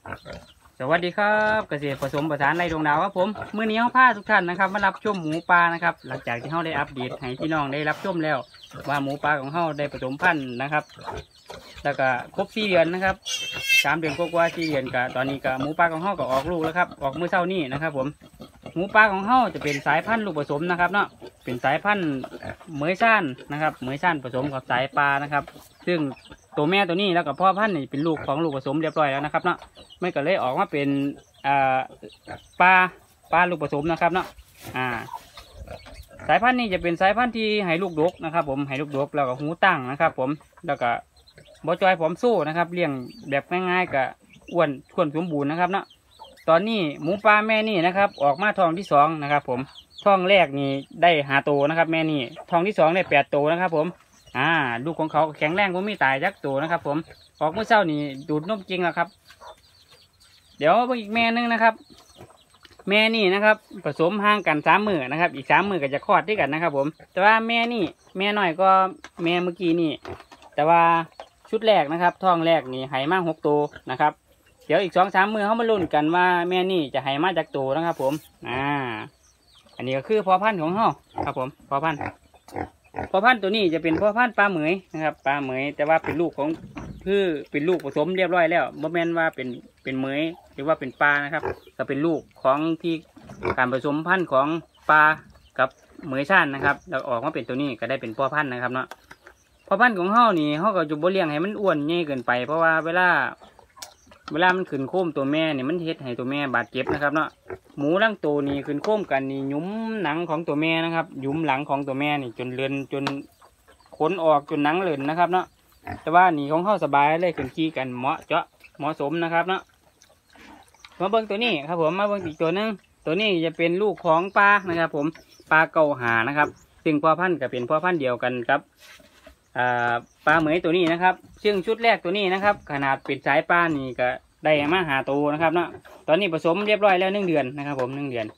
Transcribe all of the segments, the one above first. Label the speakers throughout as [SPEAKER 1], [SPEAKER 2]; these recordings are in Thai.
[SPEAKER 1] สวัสดีครับเกษตรผสมผสานไรดวงดาวครับผมมื้อนี้เขาพาทุกท่านนะครับมารับชมหมูปลานะครับหลังจากที่เขาได้อัปเดตให้พี่น้องได้รับชมแล้วว่าหมูปลาของเขาได้ผสมพันธุ์นะครับแล้วก็ครบ4 เดือนนะครับ3 เดือนกว่า4 เดือนก็ตอนนี้ก็หมูปลาของเขาก็ออกลูกแล้วครับออกเมื่อเช้านี้นะครับผมหมูปลาของเขาจะเป็นสายพันธุ์ลูกผสมนะครับเนาะเป็นสายพันธุ์เหมยซ่านนะครับเหมยซ่านผสมกับสายปลานะครับซึ่งตัวแม่ตัวนี้แล้วก็พ่อพันธุ์นี่เป็นลูกของลูกผสมเรียบร้อยแล้วนะครับเนาะไม่ก็เลยออกมาเป็นปลาลูกผสมนะครับเนาะสายพันธุ์นี้จะเป็นสายพันธุ์ที่ให้ลูกดกนะครับผมให้ลูกดกแล้วก็หูตั้งนะครับผมแล้วก็บ่จอยผอมสู้นะครับเลี้ยงแบบง่ายๆกับอ้วนท้วนสมบูรณ์นะครับเนาะตอนนี้หมูปลาแม่นี่นะครับออกมาท้องที่2นะครับผมท้องแรกนี่ได้5 ตัวนะครับแม่นี่ท้องที่2ได้8 ตัวนะครับผมลูกของเขาแข็งแรงผมไม่ตายยักตัวนะครับผมออกเมื่อเช้านี่ดูดนมจริงแล้วครับเดี๋ยวอีกแม่นึงนะครับแม่นี่นะครับผสมห่างกัน3 มื้อนะครับอีก3 มื้อก็จะคลอดด้วยกันนะครับผมแต่ว่าแม่นี่แม่น้อยก็แม่เมื่อกี้นี่แต่ว่าชุดแรกนะครับท้องแรกนี่ให้มา6 ตัวนะครับเดี๋ยวอีก2-3 มื้อเขามาลุ้นกันว่าแม่นี่จะให้มาจากตัวนะครับผมอันนี้ก็คือพ่อพันธุ์ของเขาครับผมพ่อพันธุ์ตัวนี้จะเป็นพ่อพันธุ์ปลาเหมยนะครับปลาเหมยแต่ว่าเป็นลูกของคือเป็นลูกผสมเรียบร้อยแล้วบ่แม่นว่าเป็นเหมยหรือว่าเป็นปลานะครับก็เป็นลูกของที่การผสมพันธุ์ของปลากับเหมยซ่านนะครับแล้วออกมาเป็นตัวนี้ก็ได้เป็นพ่อพันธุ์นะครับเนาะพ่อพันธุ์ของเขานี่เขาก็จะบ่เลี้ยงให้มันอ้วนใหญ่เกินไปเพราะว่าเวลามันขึ้นโค้มตัวแม่เนี่ยมันเฮ็ดให้ตัวแม่บาดเจ็บนะครับเนาะหมูทั้งตัวนี่ขึ้นโค้มกันนี่ยุ้มหนังของตัวแม่นะครับยุ้มหลังของตัวแม่นี่จนเลือนจนขนออกจนหนังเลือนนะครับเนาะแต่ว่านี่ของเขาสบายเลยขึ้นขี้กันเหมาะสมนะครับเนาะมาเบิ้งตัวนี้ครับผมมาเบิ้งอีกตัวนึงตัวนี้จะเป็นลูกของปลานะครับผมปลาเก่าหานะครับซึ่งพ่อพันธุ์ก็เป็นพ่อพันธุ์เดียวกันครับปลาเหมยตัวนี้นะครับซึ่งชุดแรกตัวนี้นะครับขนาดเป็นสายปลานี่ก็ได้มาหาตัวนะครับเนาะตอนนี้ผสมเรียบร้อยแล้ว1 เดือนนะครับผม1 เดือน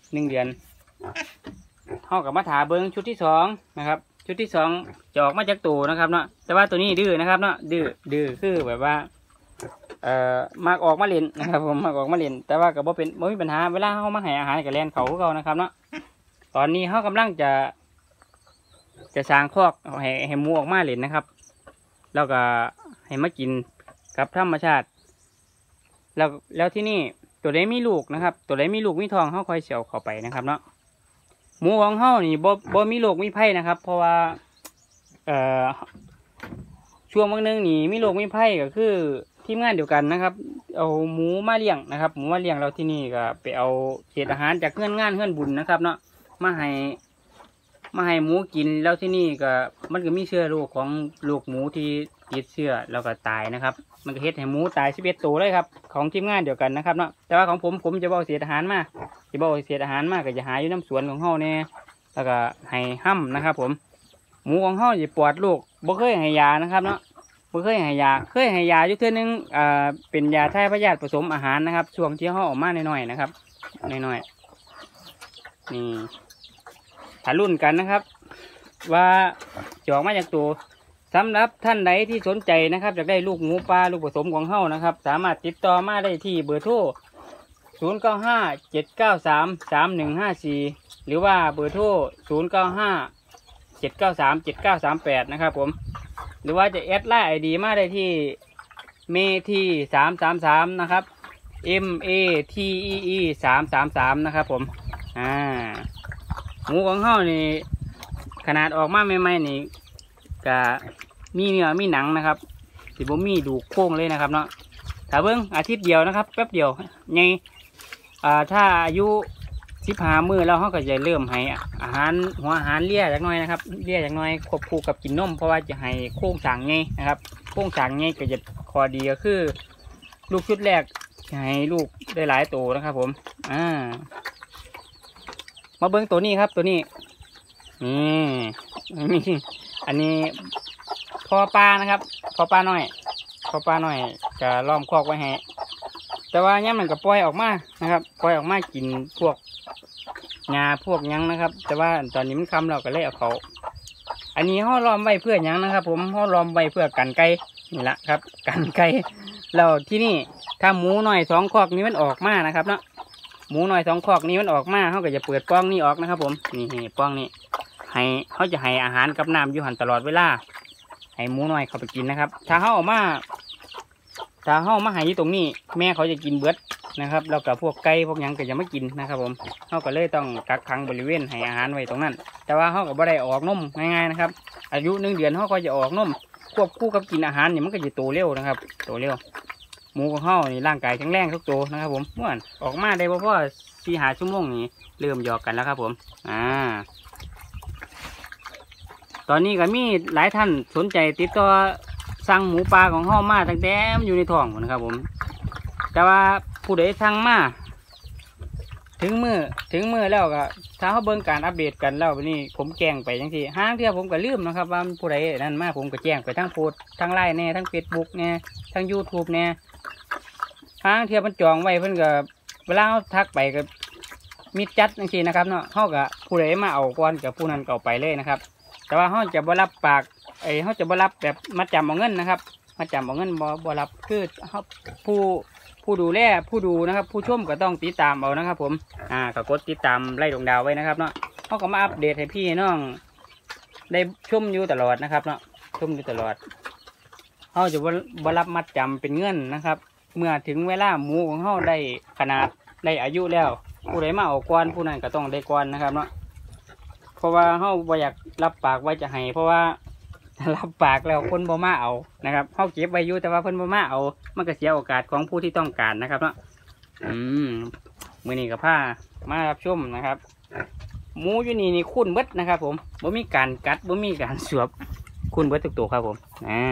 [SPEAKER 1] เท่ากับมาถาเบิ้งชุดที่2นะครับชุดที่2จะออกมาจากตัวนะครับเนาะแต่ว่าตัวนี้ดื้อนะครับเนาะดื้อคือแบบว่ามักออกมาเล่นนะครับผมมักออกมาเล่นแต่ว่าก็บ่มีปัญหาเวลาเขามาให้อาหารกับแลนเขานะครับเนาะตอนนี้เขากำลังจะสร้างคอกให้หมูออกมาเล่นนะครับแล้วก็ให้มากินกับธรรมชาติแล้วที่นี่ตัวใดมีลูกนะครับตัวใดมีลูกมีทองเขาคอยเสียวเข้าไปนะครับเนาะหมูของเขานี่บ่มีโรคมีภัยนะครับเพราะว่าช่วงบางนึงนี่มีโรคมีภัยก็คือทีมงานเดียวกันนะครับเอาหมูมาเลี้ยงนะครับหมูมาเลี้ยงเราที่นี่ก็ไปเอาเศษอาหารจากเฮือนบุญนะครับเนาะมาให้หมูกินแล้วที่นี่ก็มันก็มีเชื้อโรคของลูกหมูที่ติดเชื้อแล้วก็ตายนะครับมันก็เฮ็ดให้หมูตาย11 ตัวเลยครับของทีมงานเดียวกันนะครับเนาะแต่ว่าของผมจะบอกเศษอาหารมาก็จะหาอยู่น้ำสวนของเฮาเนี่ยแล้วก็ให้ห้ำนะครับผมหมูของเฮาจะปลอดโรคบ่เคยให้ยานะครับเนาะบ่เคยให้ยาอยู่เทื่อนึงเป็นยาถ่ายพยาธิผสมอาหารนะครับช่วงที่เฮาออกมาน้อยๆนะครับน้อยๆนี่ถ้ารุ่นกันนะครับว่าจะออกมาจากตัวสำหรับท่านใดที่สนใจนะครับอยากได้ลูกหมูปลาลูกผสมของเฮานะครับสามารถติดต่อมาได้ที่เบอร์โทร0957933154หรือว่าเบอร์โทร0957937938นะครับผมหรือว่าจะแอดไลน์ ID มาได้ที่เมที333นะครับ MATEE 333นะครับผมหมูของเฮานี่ขนาดออกมาใหม่ๆนี่ก็มีเนื้อมีหนังนะครับสิบ่มีดูโค้งเลยนะครับเนาะถ้าเบิ้งอาทิตย์เดียวนะครับแป๊บเดียวไงถ้าอายุ15 มื้อแล้วเขาก็จะเริ่มให้อาหารหัวอาหารเลี้ยจากน้อยนะครับเลี้ยจากน้อยควบคู่กับกินนมเพราะว่าจะให้โค้งสั่งไงนะครับโค้งสั่งไงก็จะข้อดีก็คือลูกชุดแรกให้ลูกได้หลายตัวนะครับผมมาเบิ้งตัวนี้ครับตัวนี้นี่อันนี้พ่อปลานะครับพ่อปลาน้อยจะล้อมคอกไว้ให้แต่ว่าย่ำมันก็ปล่อยออกมานะครับปล่อยออกมากินพวกหญ้าพวกยังนะครับ แต่ว่าตอนนี้มันคำเราก็เลยเอาเขาอันนี้ห่อล้อมไว้เพื่อยังนะครับผมห่อล้อมไว้เพื่อกันไก่นี่แหละครับกันไก่เราที่นี่ถ้าหมูหน่อย2 คอกนี้มันออกมานะครับเนาะหมูหน่อย2 คอกนี้มันออกมาเขาก็จะเปิดป้องนี้ออกนะครับผมนี่ป้องนี้ให้เขาจะให้อาหารกับน้ำอยู่หันตลอดเวลาให้หมูหน่อยเขาไปกินนะครับถ้าเขาออกมาให้อยู่ตรงนี้แม่เขาจะกินเบิดนะครับแล้วกับพวกไก่พวกยังก็จะไม่กินนะครับผมเขาก็เลยต้องกักขังบริเวณให้อาหารไว้ตรงนั้นแต่ว่าเขาก็บ่ได้ออกนมง่ายๆนะครับอายุ1 เดือนเขาก็จะออกนมควบคู่กับกินอาหารเนี่ยมันก็จะโตเร็วนะครับโตเร็วหมูของเขานี่ร่างกายแข็งแรงทุกตัวนะครับผมเมื่อออกมาได้เพราะว่า4-5 ชั่วโมงนี่เริ่มหยอกกันแล้วครับผมตอนนี้ก็มีหลายท่านสนใจติดต่อสั่งหมูปลาของห้องมาตั้งแต่อยู่ในท้องนะครับผมแต่ว่าผู้ใดสั่งมาถึงมือแล้วก็ถ้าเขาเบิ่งการอัปเดตกันแล้ววันนี้ผมแจ้งไปจังซี่ห้างเที่ยวผมก็ลืมนะครับว่าผู้ใดนั่นมาผมก็แจ้งไปทั้งโพสทั้งไลน์แน่ทั้งเฟซบุ๊กแน่ทั้ง YouTube แน่ห้างเที่ยวมันจองไว้เพิ่นก็เวลาเขาทักไปก็มิดจัดจังซี่นะครับเนาะเขาก็ผู้ใดมาเอาก่อนกับผู้นั้นก็เอาไปเลยนะครับแต่ว่าเขาจะบ่รับปากเขาจะบ่รับแบบมัดจำเอาเงินนะครับมัดจำเอาเงินบ่รับคือเขาผู้ดูแลผู้ดูนะครับผู้ชมก็ต้องติดตามเอานะครับผมก็กดติดตามไล่ดวงดาวไว้นะครับเนาะเขาก็มาอัปเดตให้พี่น้องได้ชมอยู่ตลอดนะครับเนาะชมอยู่ตลอดเขาจะบ่รับมัดจำเป็นเงินนะครับเมื่อถึงเวลาหมูของเขาได้ขนาดได้อายุแล้วผู้ใดมาเอาก่อนผู้นั้นก็ต้องได้ก่อนนะครับเนาะเพราะว่าเขาบ่อยากรับปากไว้จะให้เพราะว่ารับปากแล้วคนบ่มาเอานะครับเขาเก็บไว้อยู่แต่ว่าเพิ่นบ่มาเอามันก็เสียโอกาสของผู้ที่ต้องการนะครับเนาะมื้อนี้ก็พามารับชมนะครับหมูอยู่นี่คุ้นเบิดนะครับผมบ่มีการกัดบ่มีการสวบคุ้นเบิดทุกตัวครับผม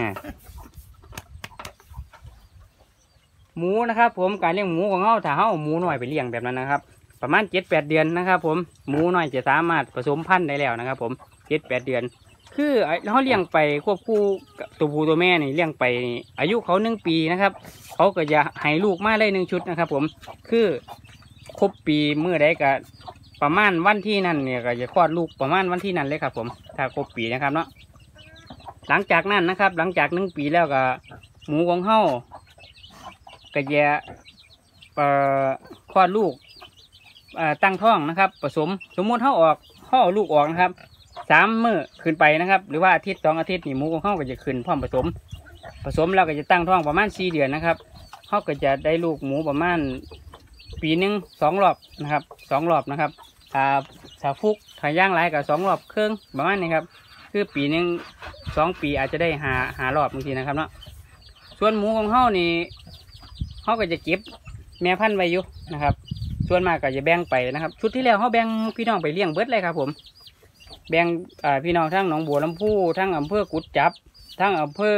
[SPEAKER 1] หมูนะครับผมการเลี้ยงหมูของเขาถ้าเขาหมูน้อยไปเลี้ยงแบบนั้นนะครับประมาณ7-8 เดือนนะครับผมหมูน้อยจะสามารถผสมพันธุ์ได้แล้วนะครับผม7-8 เดือนคือเขาเลี้ยงไปควบคู่กับตัวผู้ตัวแม่นี่เลี้ยงไปอายุเขา1 ปีนะครับเขาก็จะให้ลูกมาเลย1 ชุดนะครับผมคือครบปีเมื่อใดก็ประมาณวันที่นั่นเนี่ยก็จะคลอดลูกประมาณวันที่นั่นเลยครับผมถ้าครบปีนะครับเนาะหลังจากนั้นนะครับหลังจาก1 ปีแล้วก็หมูของเขาก็จะคลอดลูกตั้งท้องนะครับผสมสมมติเขาเอาลูกออกนะครับ3 มื้อขึ้นไปนะครับหรือว่า1-2 อาทิตย์นี่หมูของเขาก็จะขึ้นพร้อมผสมแล้วก็จะตั้งท้องประมาณ4 เดือนนะครับเขาก็จะได้ลูกหมูประมาณปีหนึ่ง2 รอบนะครับ2 รอบนะครับถ้าฟุกถ้าย่างไรกับ2 รอบครึ่งประมาณนี้ครับคือปีหนึ่ง2 ปีอาจจะได้หารอบบางทีนะครับเนาะส่วนหมูของเขานี่เขาก็จะเก็บแม่พันธุ์ไว้อยู่นะครับส่วนมากก็จะแบ่งไปนะครับชุดที่แล้วเขาแบ่งพี่น้องไปเลี้ยงเบิดเลยครับผมแบ่งพี่น้องทั้งหนองบัวลำพูทั้งอำเภอกุดจับทั้งอำเภอ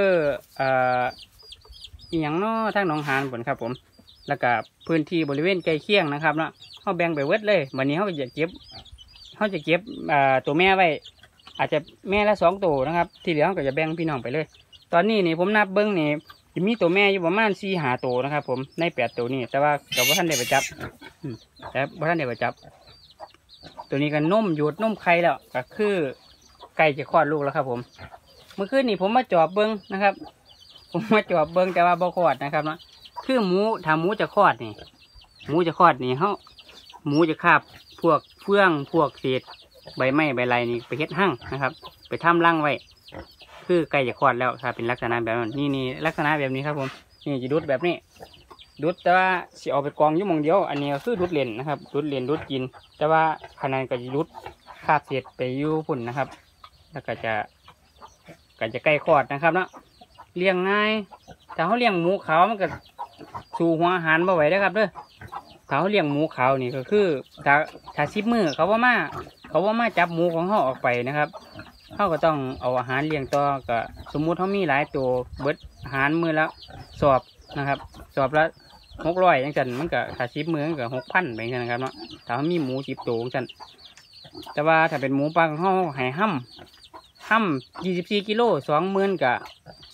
[SPEAKER 1] อีหยังน้อทั้งหนองหานผลครับผมแล้วก็พื้นที่บริเวณใกล้เคียงนะครับเนาะเขาแบ่งไปเบิดเลยวันนี้เขาจะเก็บตัวแม่ไว้อาจจะแม่ละ2 ตัวนะครับที่เหลือเขาก็จะแบ่งพี่น้องไปเลยตอนนี้นี่ผมนับเบิ้งนี่จะมีตัวแม่อยู่ประมาณ4-5 ตัวนะครับผมใน8 ตัวนี่แต่ว่ากับว่าท่านได้ไปจับแต่ว่าท่านได้ไปจับตัวนี้ก็นมหยุดนมไข่แล้วก็คือไก่จะคลอดลูกแล้วครับผมเมื่อคืนนี่ผมมาจอบเบิ้งนะครับผมมาจอบเบิ้งแต่ว่าบ่คลอดนะครับเนาะคือถ้าหมูจะคลอดนี่หมูจะคาบพวกเฟื่องพวกเศษใบไม้ใบไรนี่ไปเฮ็ดหั่งนะครับไปทำรังไว้คือไก่จะคลอดแล้วถ้าเป็นลักษณะแบบนั้นนี่ลักษณะแบบนี้ครับผมนี่จะดุดแบบนี้ดุดแต่ว่าสิเอาไปกองอยู่มองเดียวอันนี้ก็คือดุดเลนนะครับดุดเลนดุดกินแต่ว่าขนาดก็จะดุดคาบเศษไปอยู่พุ่นนะครับแล้วก็จะใกล้คลอดนะครับเนาะเลี้ยงง่ายถ้าเขาเลี้ยงหมูขาวมันก็สู่หัวอาหารบ่ไหวนะครับเด้อถ้าเขาเลี้ยงหมูขาวนี่ก็คือถ้า10 มื้อเขาว่ามาจับหมูของเขาออกไปนะครับเขาก็ต้องเอาอาหารเลี้ยงต่อก็สมมุติเขามีหลายตัวเบิดอาหารมื้อละสอบนะครับสอบละ600อย่างนั้นมันก็ถ้า10 มื้อมันก็6,000ไปอย่างนั้นนะครับเนาะถ้าเขามีหมู10 ตัวอย่างนั้นแต่ว่าถ้าเป็นหมูปลาของเขาให้ห้ำ24 กิโล20,000กับ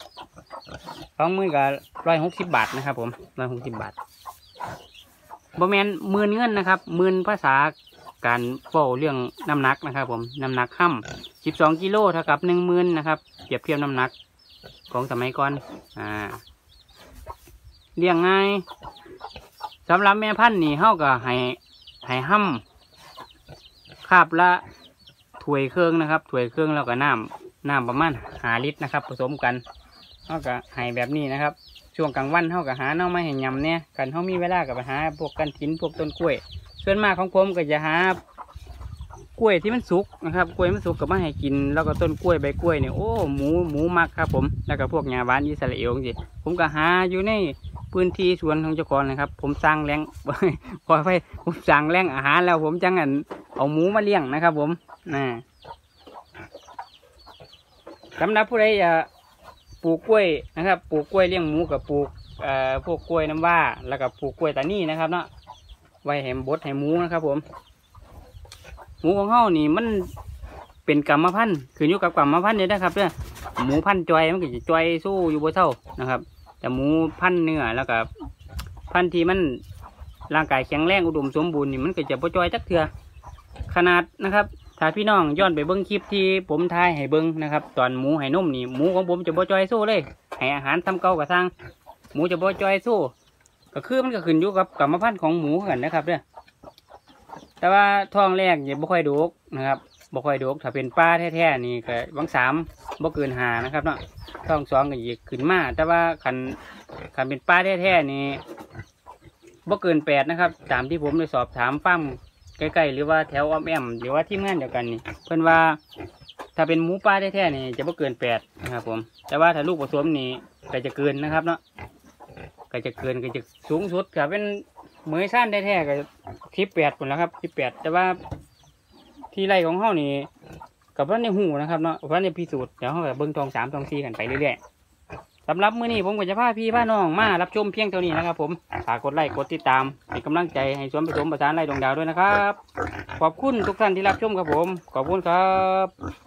[SPEAKER 1] 160 บาทนะครับผม160 บาทบ่แม่นหมื่นเงินนะครับ10,000ภาษาการเฝ้าเรื่องน้ำหนักนะครับผมน้ำหนักห้ำ12 กิโลเท่ากับ10,000นะครับเปรียบเทียบน้ำหนักของสมัยก่อนเลี้ยงง่ายสำหรับแม่พันธุ์นี่เฮาก็ให้ห้ำคาบละถ้วยเครื่องนะครับถ้วยเครื่องแล้วก็น้ำประมาณ5 ลิตรนะครับผสมกันเฮาก็ให้แบบนี้นะครับช่วงกลางวันเฮาก็หาเน่ามาให้ยำเนี่ยกันเฮามีเวลาก็ไปหาพวกกันถินพวกต้นกล้วยส่วนมากของผมก็จะหากล้วยที่มันสุกนะครับกล้วยมันสุกก็มาให้กินแล้วก็ต้นกล้วยใบกล้วยเนี่ยโอ้หมูมักครับผมแล้วก็พวกหญ้าหวานอิสราเอลสิผมก็หาอยู่ในพื้นที่สวนของเจ้าของนะครับผมสร้างแหล่ง พอไปผมสร้างแหล่งอาหารแล้วผมจังอันเอาหมูมาเลี้ยงนะครับผมสำหรับผู้ใดปลูกกล้วยนะครับปลูกกล้วยเลี้ยงหมูกับปลูกพวกกล้วยน้ำว้าแล้วก็ปลูกกล้วยตานีนะครับเนาะไว้ให้บดให้หมูนะครับผมหมูของเฮานี่มันเป็นกรรมพันธุ์ขึ้นอยู่กับกรรมพันธุ์เนี่ยนะครับเนี่ยหมูพันธุ์จอยมันก็จะจอยสู้อยู่บ่เท่านะครับแต่หมูพันธุ์เนื้อแล้วก็พันธุ์ที่มันร่างกายแข็งแรงอุดมสมบูรณ์นี่มันก็จะบ่จอยจักเถื่อขนาดนะครับถ้าพี่น้องย้อนไปเบิ้งคลิปที่ผมถ่ายให้เบิ้งนะครับตอนหมูให้นมนี่หมูของผมจะบ่จอยสู้เลยให้อาหารทำเก่ากับทางหมูจะบ่จอยสู้ก็คือมันก็ขึ้นอยู่กับกรรมพันธุ์ของหมูกันนะครับเนี่ยแต่ว่าท้องแรกเนี่ยบ่ค่อยดกนะครับบ่ค่อยดกถ้าเป็นปลาแท้ๆนี่ก็วัง3บ่เกิน5นะครับเนาะท้อง2ก็อีกขึ้นมาแต่ว่าคันเป็นปลาแท้ๆนี่บ่เกิน8นะครับตามที่ผมได้สอบถามฟาร์มใกล้ๆหรือว่าแถวอ้อมแอมหรือว่าทีมงานเดียวกันนี่เพิ่นว่าถ้าเป็นหมูปลาแท้ๆนี่จะบ่เกิน8นะครับผมแต่ว่าถ้าลูกผสมนี่ก็จะเกินนะครับเนาะก็จะเกินก็จะสูงสุดก็เป็นเหมยซ่านแท้ๆก็18คนแล้วครับ18แต่ว่าที่ไร่ของเฮานี่กับว่าในหูนะครับเนาะว่าในพิสูจน์เดี๋ยวเฮาก็เบิ่งทอง3ทอง4กันไปเรื่อยๆสำหรับมื้อนี้ผมก็จะพาพี่พาน้องมารับชมเพียงเท่านี้นะครับผมฝากกดไลค์กดติดตามเป็นกำลังใจให้สวนผสมประสานไร่ดวงดาวด้วยนะครับขอบคุณทุกท่านที่รับชมครับผมขอบคุณครับ